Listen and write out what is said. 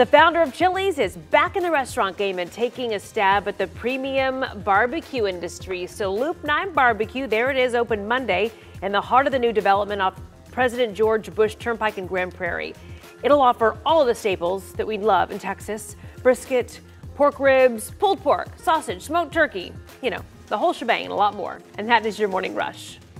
The founder of Chili's is back in the restaurant game and taking a stab at the premium barbecue industry. So Loop 9 Barbecue, there it is, opened Monday in the heart of the new development off President George Bush Turnpike in Grand Prairie. It'll offer all of the staples that we love in Texas: brisket, pork ribs, pulled pork, sausage, smoked turkey, the whole shebang and a lot more. And that is your Morning Rush.